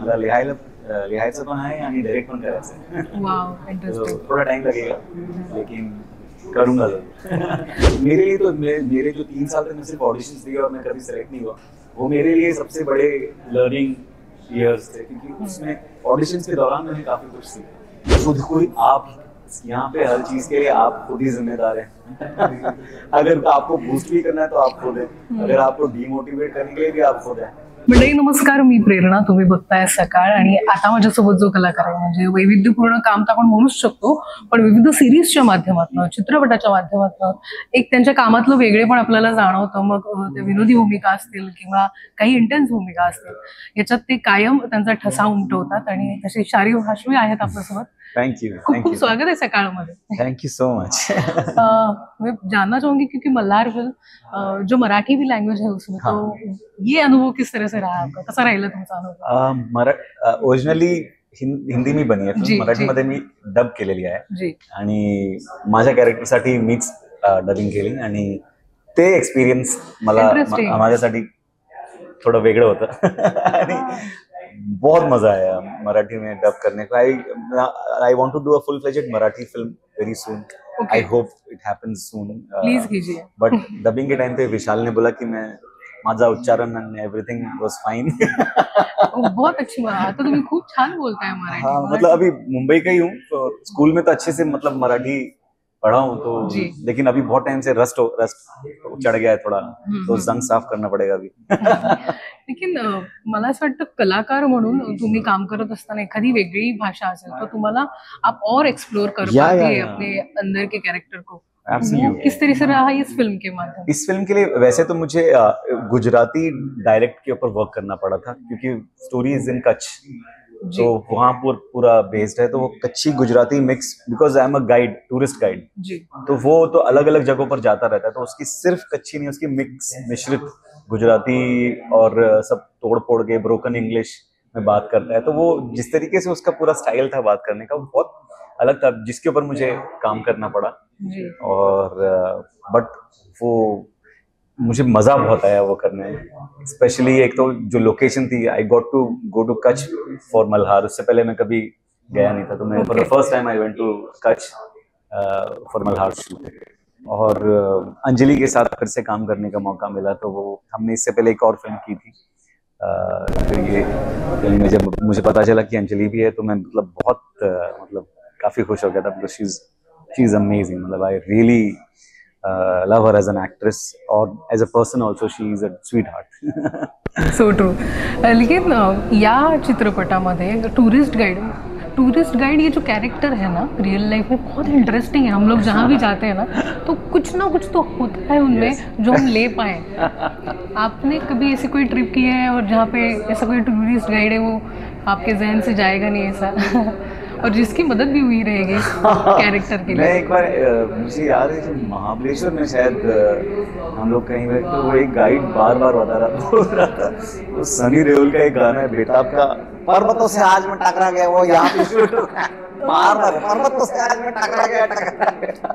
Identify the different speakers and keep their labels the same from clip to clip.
Speaker 1: मला लिहायचं पण आहे आणि डायरेक्ट पण करायचं आहे.
Speaker 2: वाव, इंटरेस्टिंग.
Speaker 1: थोड़ा टाइम लगेगा लेकिन करूंगा जरूर. मेरे लिए तो मेरे जो 3 साल तक मैं सिर्फ ऑडिशंस दिए और मैं कभी सेलेक्ट नहीं हुआ, वो मेरे लिए सबसे बड़े लर्निंग ईयर्स थे, क्योंकि उसमें ऑडिशंस के दौरान मैंने काफी कुछ सीखा. खुद को आप यहाँ पे हर चीज के लिए आप खुद ही जिम्मेदार हैं. अगर आपको बूस्ट भी करना है तो आप खुद हैं, अगर आपको डिमोटिवेट करने के लिए भी आप खुद हैं.
Speaker 2: मंडळी नमस्कार, मी प्रेरणा. तुम्ही बघताय सकाळ. आणि आता माझ्यासोबत जो कलाकार आहे, म्हणजे वैविध्यपूर्ण काम तर आपण म्हणूच शकतो, पण विविध सिरीजच्या माध्यमातून, चित्रपटाच्या माध्यमातून एक त्यांच्या कामातलं वेगळेपण आपल्याला जाणवतं. मग ते विनोदी भूमिका असतील किंवा काही इंटेन्स भूमिका असतील, याच्यात ते कायम त्यांचा ठसा उमटवतात. आणि तसे शारीर भाषवी आहेत आपल्यासोबत.
Speaker 1: Thank you.
Speaker 2: खूप खूप स्वागत है सकाळमध्ये.
Speaker 1: Thank you so much.
Speaker 2: मैं जानना चाहूंगी क्योंकि मल्हार फिल्म जो मराठी भी लैंग्वेज है उसमें, तो ये अनुभव किस तरह से रहा आपका, कसा राहिला तुमचा अनुभव?
Speaker 1: ओरिजिनली हिंदी में बनी आहे फिल्म, मराठीमध्ये मी डब केलेली आहे आणि माझ्या कॅरेक्टरसाठी मीच डबिंग केली आणि ते एक्सपिरियन्स मला माझ्यासाठी थोडं वेगळं होतं आणि बहुत मजा आया मराठी में डब करने को. I want to do a full fledged Marathi film very soon. I hope it happens soon.
Speaker 2: Please कीजिए.
Speaker 1: बट डबिंग के टाइम पे विशाल ने बोला कि मैं माझा उच्चारण एंड एवरीथिंग वाज फाइन.
Speaker 2: बहुत अच्छी बात. आता तुम्ही खूप छान बोलताय मराठी.
Speaker 1: हाँ, मतलब अभी मुंबई का ही हूँ, तो स्कूल में तो अच्छे से मतलब मराठी पढ़ा हूँ, तो लेकिन अभी बहुत टाइम से रस्ट चढ़ गया है थोड़ा, तो जंग साफ करना पड़ेगा अभी.
Speaker 2: लेकिन मला असं वाटतं कलाकार म्हणून तुम्ही काम करत असताना एखादी वेगळी भाषा असेल तो तुम्हाला आप और एक्सप्लोर कर पाते हैं अपने अंदर के कैरेक्टर को. किस तरह से रहा इस फिल्म के माध्यम?
Speaker 1: इस फिल्म के लिए वैसे तो मुझे गुजराती डायलेक्ट के ऊपर वर्क करना पड़ा था, क्योंकि स्टोरी इज इन कच्छ, तो वहाँ पूरा बेस्ड है, तो वो Kutchi Gujarati mix, because I am a guide, tourist guide, तो वो तो अलग अलग जगहों पर जाता रहता है, तो उसकी सिर्फ कच्ची नहीं, उसकी मिक्स मिश्रित गुजराती और सब तोड़ फोड़ के ब्रोकन इंग्लिश में बात करता है. तो वो जिस तरीके से उसका पूरा स्टाइल था बात करने का, वो बहुत अलग था, जिसके ऊपर मुझे काम करना पड़ा. और बट वो मुझे मजा बहुत आया वो करने में. स्पेशली एक तो जो लोकेशन थी, I got to go to Kutch for Malhar. उससे पहले मैं कभी गया नहीं था, तो मैं for the first time I went to Kutch for Malhar shoot. और अंजलि के साथ फिर से काम करने का मौका मिला, तो वो हमने इससे पहले एक और फिल्म की थी. फिर ये फिल्म में जब मुझे पता चला कि अंजलि भी है, तो मैं मतलब बहुत मतलब काफी खुश हो गया था, बिकॉज शी इज अमेजिंग. मतलब I really love her as an actress, or as a person also she is a sweetheart.
Speaker 2: So true. लेकिन या चित्रपटामध्ये टूरिस्ट गाइड ये जो कैरेक्टर है ना, रियल लाइफ में बहुत इंटरेस्टिंग है. हम लोग जहाँ भी जाते हैं ना, तो कुछ ना कुछ तो होता है उनमें जो हम ले पाए. आपने कभी ऐसी कोई ट्रिप की है और जहाँ पे ऐसा कोई टूरिस्ट गाइड है वो आपके जहन से जाएगा नहीं ऐसा, और जिसकी मदद भी हुई रहेगी कैरेक्टर के लिए?
Speaker 1: मैं एक बार मुझे याद है कि महाबलेश्वर में शायद हम लोग कहीं गए, तो वो एक गाइड बार बार बोल रहा था, वो सनी देओल का एक गाना है बेताब का, पर्वतों से आज मैं टकरा गया, वो यहाँ पे शूट हो गया, बार पर्वतों से आज मैं टकरा गया.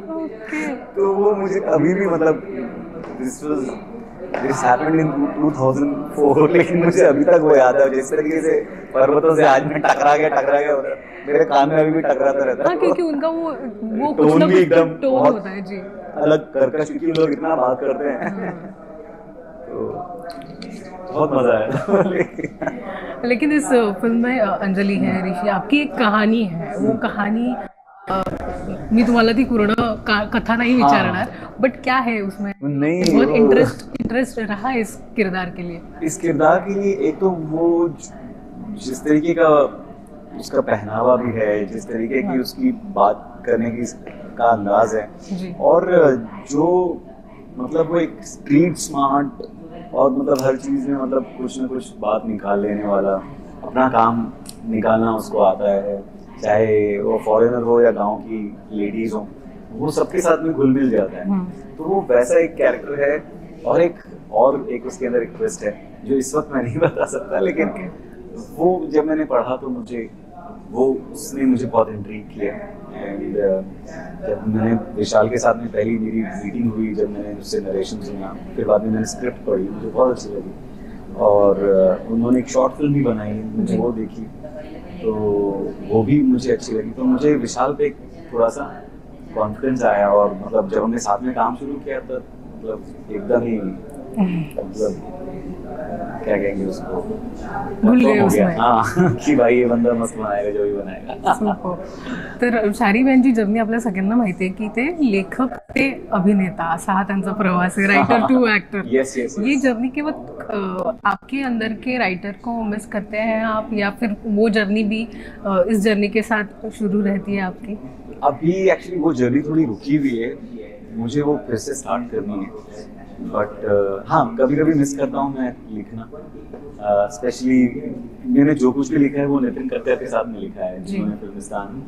Speaker 1: तो वो मुझे अभी भी मतलब दिस हैपेंड इन 2004, लेकिन मुझे अभी तक वो याद है. जिस तरीके से पर्वतों से आज मैं टकरा गया मेरे कान में अभी भी टकराता रहता है.
Speaker 2: हाँ, क्योंकि उनका वो कुछ
Speaker 1: टोन भी एकदम
Speaker 2: टोन होता है जी,
Speaker 1: अलग कर्कश, क्योंकि लोग इतना बात करते हैं. तो बहुत मजा आया.
Speaker 2: लेकिन इस फिल्म में अंजलि है, ऋषि, आपकी एक कहानी है. वो कहानी मी तुम्हाला ती पूर्ण कथा नहीं विचारणार, बट क्या है उसमें?
Speaker 1: नहीं,
Speaker 2: बहुत इंटरेस्ट रहा इस किरदार के लिए.
Speaker 1: इस किरदार के लिए एक तो वो जिस तरीके का उसका पहनावा भी है, जिस तरीके की उसकी बात करने की का अंदाज है, और जो मतलब वो एक स्ट्रीट स्मार्ट, और मतलब हर चीज में मतलब कुछ न कुछ बात निकाल लेने वाला, अपना काम निकालना उसको आता है, चाहे वो फॉरेनर हो या गांव की लेडीज हो, वो सबके साथ में घुल मिल जाता है. तो वो वैसा एक कैरेक्टर है. और एक उसके अंदर एक ट्विस्ट है जो इस वक्त मैं नहीं बता सकता, लेकिन वो जब मैंने पढ़ा तो उसने मुझे बहुत इंट्रीग किया. एंड जब मैंने विशाल के साथ में पहली मेरी मीटिंग हुई, जब मैंने उससे नरेशन सुना, फिर बाद में मैंने स्क्रिप्ट पढ़ी, मुझे बहुत अच्छी लगी. और उन्होंने एक शॉर्ट फिल्म भी बनाई, मुझे वो देखी तो वो भी मुझे अच्छी लगी। तो मुझे विशाल पे थोड़ा सा कॉन्फिडेंस आया, और मतलब जब हमने साथ में काम शुरू किया तो मतलब एकदम ही मतलब क्या कहेंगे उसको,
Speaker 2: भूल गए उसमें।
Speaker 1: हाँ कि भाई ये बंदा मस्त बनाएगा जो भी बनाएगा।
Speaker 2: तर शारी यांची जर्नी आपल्या सगळ्यांना माहिती आहे की ते लेखक ते अभिनेता असा हा त्यांचा प्रवास आहे, writer to actor.
Speaker 1: Yes yes.
Speaker 2: ये जर्नी के वक्त आपके अंदर के राइटर को मिस करते हैं आप, या फिर वो जर्नी भी इस जर्नी के साथ शुरू रहती है आपकी?
Speaker 1: अभी एक्चुअली वो जर्नी थोड़ी रुकी हुई है, मुझे वो फिर से स्टार्ट करनी है। बट हाँ, कभी कभी मिस करता हूँ मैं लिखना। स्पेशली मैंने जो कुछ भी लिखा है वो नितिन कक्कर के साथ में लिखा है, जिन्होंने फिल्मिस्तान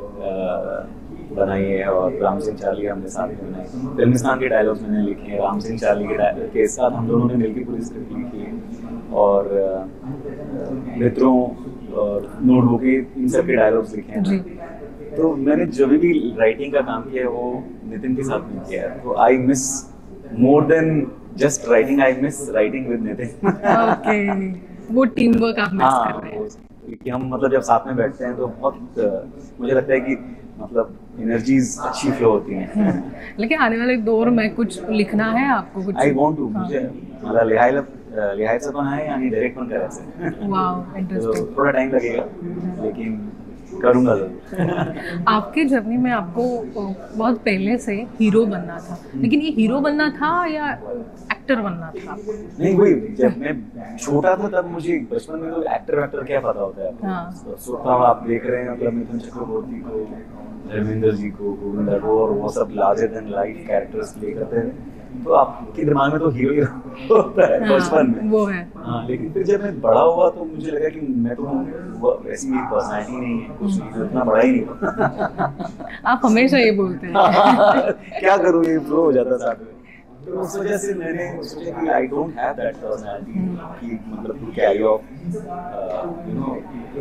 Speaker 1: बनाई है, और राम सिंह चार्ली हमने साथ में बनाई। फिल्मिस्तान के डायलॉग्स मैंने लिखे हैं, राम सिंह चार्ली के साथ हम दोनों ने मिलकर पूरी स्क्रिप्ट लिखी है, और मित्रों और नोटबुक इन सब के डायलॉग्स लिखे हैं। तो मैंने जब भी राइटिंग का काम किया है वो नितिन के साथ में किया है, तो I miss more than just writing, I miss writing with Nitin.
Speaker 2: Okay, वो टीम वर्क आप मिस कर रहे हैं।
Speaker 1: कि हम मतलब जब साथ में बैठते हैं तो बहुत मुझे लगता है कि मतलब एनर्जीज अच्छी फ्लो होती हैं।
Speaker 2: लेकिन आने वाले दौर में कुछ लिखना है आपको? कुछ
Speaker 1: आई वांट टू, मुझे मला लिहायचं पण आहे आणि डायरेक्ट पण करायचं आहे।
Speaker 2: वाव, इंटरेस्टिंग।
Speaker 1: थोड़ा टाइम लगेगा लेकिन करूंगा जरूर।
Speaker 2: आपके जर्नी में आपको बहुत पहले से हीरो बनना था, लेकिन ये हीरो बनना था या एक्टर बनना था?
Speaker 1: नहीं, वही जब मैं छोटा था तब मुझे बचपन में तो एक्टर क्या पता होता है।
Speaker 2: हाँ।
Speaker 1: सोचता हूँ आप देख रहे हैं मतलब मिथुन चक्रवर्ती को, धर्मेंद्र जी को, गोविंदा को, और वो सब larger than life characters play करते हैं, तो आपके दिमाग में तो हीरो ही होता है बचपन में।
Speaker 2: वो है।
Speaker 1: हाँ, लेकिन फिर जब मैं बड़ा हुआ तो मुझे लगा कि मैं तो वैसी मेरी पर्सनैलिटी नहीं है, कुछ नहीं, इतना बड़ा ही नहीं हुआ।
Speaker 2: आप हमेशा ये बोलते हैं।
Speaker 1: क्या करूँ, ये फ्लो हो जाता साथ में। तो उस वजह से मैंने सोचा कि I don't have that personality कि मतलब to carry off you know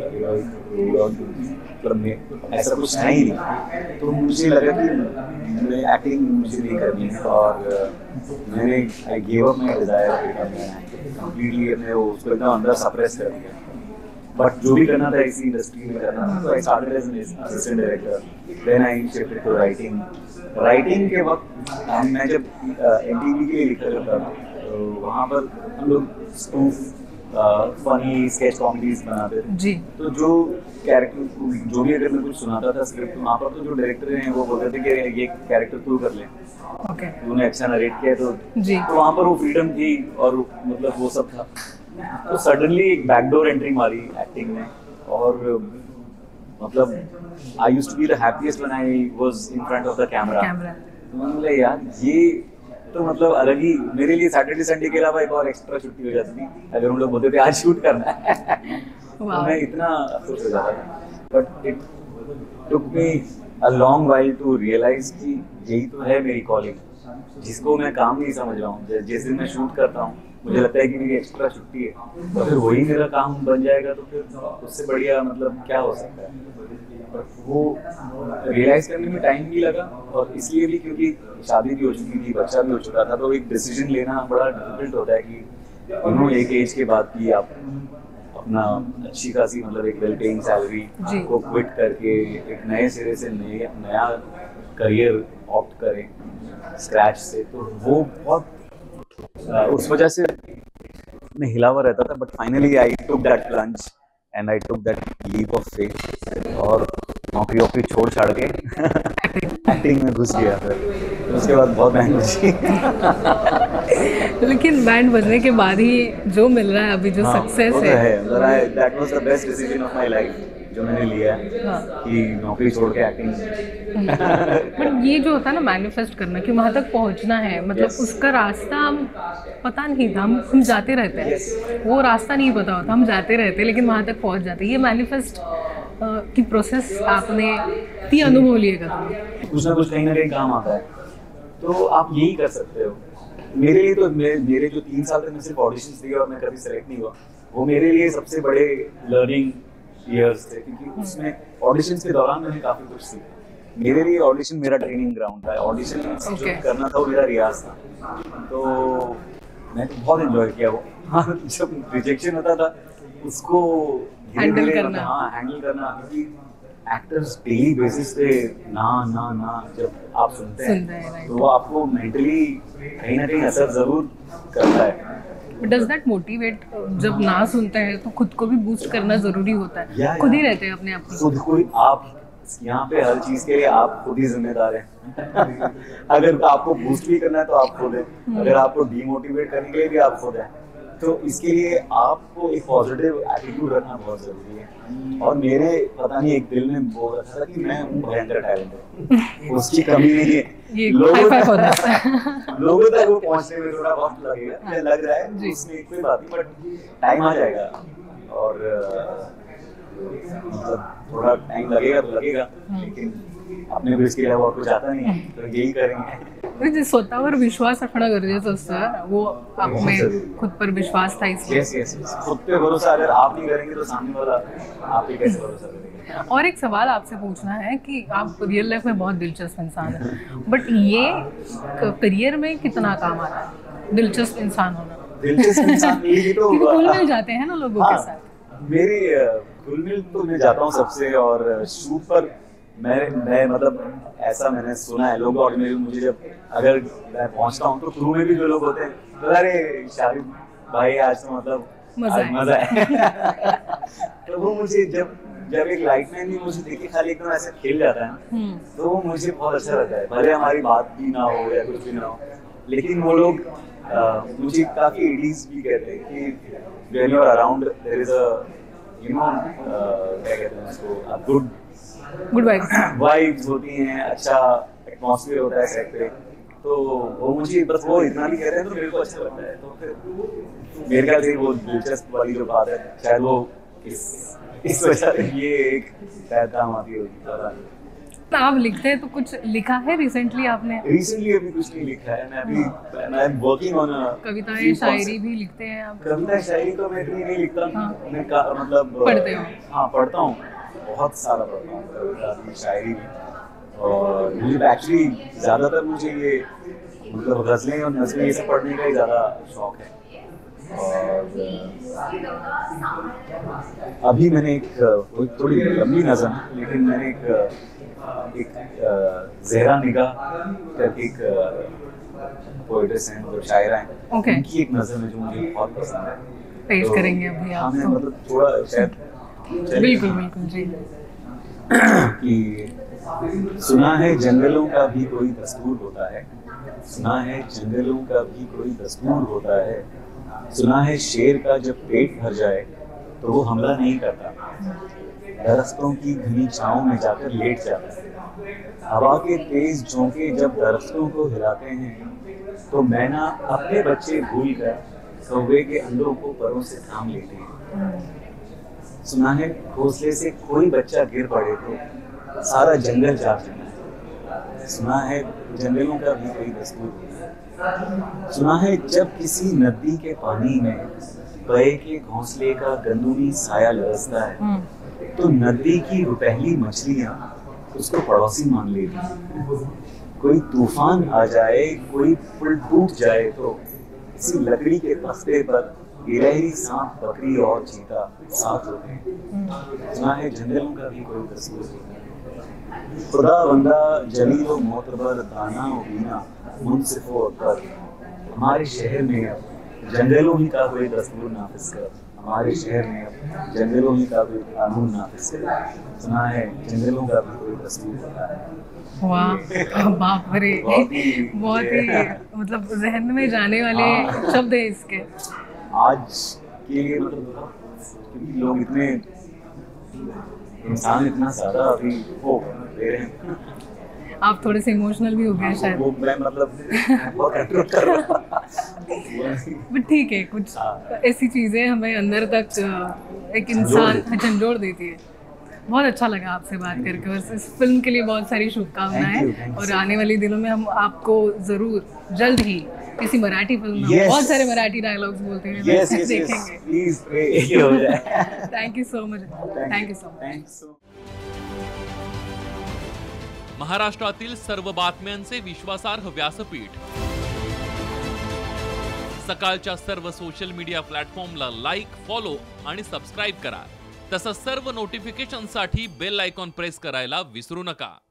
Speaker 1: मतलब मैं ऐसा कुछ है ही नहीं। तो मुझे लगा कि मैं एक्टिंग मुझे नहीं करनी है, और मैंने I give up my desire completely, मैं उसको एकदम अंदर सप्रेस कर दिया। बट जो भी करना था इसी इंडस्ट्री में करना था, तो I started as an assistant director, then I shifted to writing. Writing के वक्त मैं जब एनटीवी के लिए लिखा करता था तो वहाँ पर हम लोग स्पूफ फनी स्केच कॉमेडीज बनाते थे
Speaker 2: जी।
Speaker 1: तो जो कैरेक्टर जो भी अगर मैं कुछ सुनाता था स्क्रिप्ट, वहाँ पर तो जो डायरेक्टर हैं वो बोलते थे कि ये कैरेक्टर तू कर ले,
Speaker 2: ओके,
Speaker 1: तूने अच्छा नरेट किया तो
Speaker 2: जी।
Speaker 1: तो वहाँ पर वो फ्रीडम थी और मतलब वो सब था। तो सडनली एक बैकडोर एंट्री मारी एक्टिंग में, और मतलब I used to be the happiest when I was in front of the camera. तो मैंने बोला यार ये तो मतलब अलग ही, मेरे लिए सैटरडे संडे के अलावा एक और एक्स्ट्रा छुट्टी हो जाती थी अगर हम लोग बोलते थे आज शूट करना है। तो मैं इतना खुश हो जाता था। But it took me a long while to realise कि यही तो है मेरी कॉलिंग, जिसको मैं काम नहीं समझ रहा हूँ। जिस दिन मैं शूट करता हूँ मुझे लगता है कि मेरी एक्स्ट्रा छुट्टी है, तो फिर वही मेरा काम बन जाएगा, तो फिर उससे बढ़िया मतलब क्या हो सकता है। वो रियलाइज करने में टाइम भी लगा, और इसलिए भी क्योंकि शादी भी हो चुकी थी, बच्चा भी हो चुका था, तो एक डिसीजन लेना बड़ा डिफिकल्ट होता है कि एक एज के बाद कि आप अपना अच्छी खासी मतलब एक वेल पेइंग सैलरी को क्विट करके एक नए सिरे से नया करियर ऑप्ट करें स्क्रैच से, तो वो बहुत उस वजह से मैं हिला हुआ रहता था। But finally I took that plunge and I took that leap of faith, और नौकरी छोड़ छाड़ के एक्टिंग में घुस गया। फिर उसके बाद बहुत बैंड बजी।
Speaker 2: लेकिन बैंड बजने के बाद ही जो मिल रहा है अभी, जो सक्सेस है,
Speaker 1: that was the best decision of my life जो मैंने लिया है, कि नौकरी छोड़ के एक्टिंग।
Speaker 2: बट ये जो होता है ना मैनिफेस्ट करना, कि वहाँ तक पहुँचना है, मतलब उसका रास्ता हम पता नहीं था, हम जाते रहते हैं, वो रास्ता नहीं पता होता, हम जाते रहते हैं लेकिन वहाँ तक पहुँच जाते हैं। ये मैनिफेस्ट की प्रोसेस आपने ती अनुभव लिएगा,
Speaker 1: कुछ ना कुछ कहीं ना कहीं काम आता है, तो आप यही कर सकते हो। मेरे लिए तो मेरे जो 3 साल तक मैं सिर्फ ऑडिशंस दिए और मैं कभी सेलेक्ट नहीं हुआ, वो मेरे लिए सबसे बड़े लर्निंग ईयर्स थे, क्योंकि उसमें ऑडिशंस के दौरान मैंने काफी कुछ सीखा। मेरे लिए ऑडिशन मेरा ट्रेनिंग ग्राउंड था, ऑडिशन जो करना था वो मेरा रियाज था, तो मैं तो बहुत एंजॉय किया वो। हाँ, जब रिजेक्शन होता था उसको
Speaker 2: हैंडल करना।
Speaker 1: हाँ हैंडल करना, क्योंकि एक्टर्स डेली बेसिस पे ना जब आप सुनते हैं तो वो आपको मेंटली कहीं ना कहीं असर जरूर करता है।
Speaker 2: Does that motivate? जब ना सुनते हैं तो खुद को भी बूस्ट करना जरूरी होता है, खुद ही रहते हैं अपने आप
Speaker 1: खुद को। आप यहाँ पे हर चीज के लिए आप खुद ही जिम्मेदार हैं। अगर आपको बूस्ट भी करना है तो आप खुद हैं, अगर आपको डीमोटिवेट करने के लिए भी आप खुद हैं। तो इसके लिए आपको एक पॉजिटिव एटीट्यूड रखना बहुत जरूरी है। और मेरे पता नहीं एक दिल में बोल रखा था कि मैं हूँ भयंकर टैलेंटेड, उसकी कमी नहीं है। लोगों तक वो पहुँचने में थोड़ा वक्त लगेगा, लग रहा है उसमें कोई बात नहीं, बट टाइम आ जाएगा। और मतलब थोड़ा टाइम लगेगा तो लगेगा, लेकिन अपने को इसके अलावा कुछ आता नहीं है, तो यही करेंगे।
Speaker 2: स्वतःवर विश्वास रखणं गरजेचं असतं, वो आप में खुद पर विश्वास था इसलिए।
Speaker 1: यस खुद पे भरोसा अगर आप नहीं करेंगे तो सामने वाला आप पे कैसे भरोसा करेगा।
Speaker 2: और एक सवाल आपसे पूछना है कि आप रियल लाइफ में बहुत दिलचस्प इंसान हैं, बट ये करियर में कितना काम आता है दिलचस्प इंसान होना?
Speaker 1: दिलचस्प इंसान ये तो
Speaker 2: घुल मिल जाते हैं ना लोगों के साथ।
Speaker 1: मेरी घुल मिल तो मैं जाता हूँ सबसे, और शूट पर मैं मतलब ऐसा मैंने सुना है लोग, और मुझे जब अगर मैं पहुंचता हूँ तो क्रू में भी जो लोग होते हैं तो अरे शाहिद भाई आज तो मतलब मजा है। तो वो मुझे जब एक लाइटमैन भी मुझे देख के खाली एकदम ऐसे खेल जाता है ना, तो वो मुझे बहुत अच्छा लगता है। भले हमारी बात भी ना हो या कुछ भी ना हो, लेकिन वो लोग मुझे काफी एडीज भी कहते हैं कि when you are around there is a क्या कहते हैं उसको,
Speaker 2: गुड
Speaker 1: वाइब्स होती हैं, अच्छा एटमॉस्फेयर होता है सेट पे। तो वो मुझे बस वो इतना भी कहते हैं तो मेरे को अच्छा लगता है। तो फिर मेरे ख्याल से वो दिलचस्प वाली जो बात है शायद वो इस वजह से ये एक शायद काम आती होगी।
Speaker 2: आप लिखते हैं तो कुछ लिखा है रिसेंटली आपने?
Speaker 1: रिसेंटली अभी कुछ नहीं लिखा है, मैं वर्किंग ऑन
Speaker 2: कविताएं शायरी भी लिखते हैं आप?
Speaker 1: कविता शायरी तो मैं इतनी नहीं लिखता। मैं मतलब
Speaker 2: पढ़ते हो? हाँ
Speaker 1: पढ़ता हूँ, बहुत सारा पढ़ता हूँ, कविता भी शायरी भी। और मुझे एक्चुअली ज़्यादातर मुझे ये मतलब गज़लें और नज़में ये सब पढ़ने का ही ज़्यादा शौक है। और अभी मैंने एक थोड़ी लंबी नज़म है, लेकिन मैंने एक ज़हरा निगाह करके एक पोएट्रेस हैं, मतलब शायरा हैं, उनकी एक नज़म है जो मुझे बहुत पसंद है।
Speaker 2: पेश करेंगे अभी आप?
Speaker 1: मतलब थोड़ा शायद
Speaker 2: बिल्कुल जी।
Speaker 1: कि सुना है जंगलों का भी कोई दस्तूर होता है, सुना है जंगलों का भी कोई दस्तूर होता है, सुना है शेर का जब पेट भर जाए तो वो हमला नहीं करता, दरख्तों की घनी छांव में जाकर लेट जाता है, हवा के तेज झोंके जब दरख्तों को हिलाते हैं तो मैना अपने बच्चे भूल कर कौवे के अंडों को परों से थाम लेते हैं, सुना है घोंसले से कोई बच्चा गिर पड़े तो सारा जंगल जाग जाता है, सुना है जंगलों का भी कोई दस्तूर है, सुना है जब किसी नदी के पानी में बहे के घोंसले का गंदूमी साया लरसता है तो नदी की रुपहली मछलियां उसको पड़ोसी मान लेती हैं, कोई तूफान आ जाए, कोई पुल टूट जाए तो किसी लकड़ी के तख्ते पर गिलहरी, सांप, बकरी और चीता साथ होते हैं, सुना है जंगलों का भी कोई दस्तूर है, खुदा बंदा जलीलो मोतबर दाना और बीना मुनसिफो अकबर, हमारे शहर में अब जंगलों ही का कोई दस्तूर नाफिज कर, हमारे शहर में अब जंगलों ही का कोई कानून नाफिज कर, सुना है जंगलों का भी कोई दस्तूर होता है।
Speaker 2: वाह, बाप रे, बहुत ही मतलब जहन में जाने वाले शब्द है इसके।
Speaker 1: आज के लिए मतलब क्योंकि लोग इतने इंसान इतना ज्यादा अभी वो दे रहे हैं,
Speaker 2: आप थोड़े से इमोशनल भी हो गए शायद।
Speaker 1: वो मैं मतलब बहुत कंट्रोल कर रहा
Speaker 2: बट ठीक है, कुछ ऐसी चीजें हमें अंदर तक एक इंसान झंझोड़ देती है। बहुत अच्छा लगा आपसे बात करके, और इस फिल्म के लिए बहुत सारी शुभकामनाएं, और आने वाले दिनों में हम आपको जरूर जल्द ही किसी मराठी फिल्म में बहुत सारे मराठी डायलॉग्स बोलते हैं देखेंगे। Thank you so much. Thank you so much.
Speaker 3: महाराष्ट्रातील सर्व बातम्यांचे विश्वासार्ह व्यासपीठ सकाळच्या सर्व सोशल मीडिया प्लॅटफॉर्मला लाईक, फॉलो आणि सबस्क्राईब करा. तसंच सर्व नोटिफिकेशनसाठी बेल आयकॉन प्रेस करायला विसरू नका.